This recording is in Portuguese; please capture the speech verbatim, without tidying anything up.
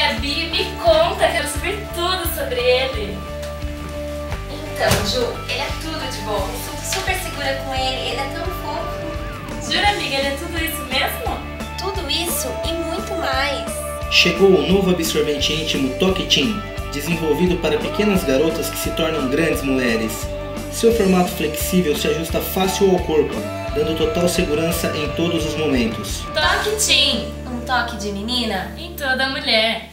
Gabi, me conta, quero saber tudo sobre ele. Então, Ju, ele é tudo de bom. Me sinto super segura com ele, ele é tão fofo. Jura, amiga, ele é tudo isso mesmo? Tudo isso e muito mais. Chegou o novo absorvente íntimo Toque Teen, desenvolvido para pequenas garotas que se tornam grandes mulheres. Seu formato flexível se ajusta fácil ao corpo, dando total segurança em todos os momentos. Toque Teen, Um toque de menina em toda mulher.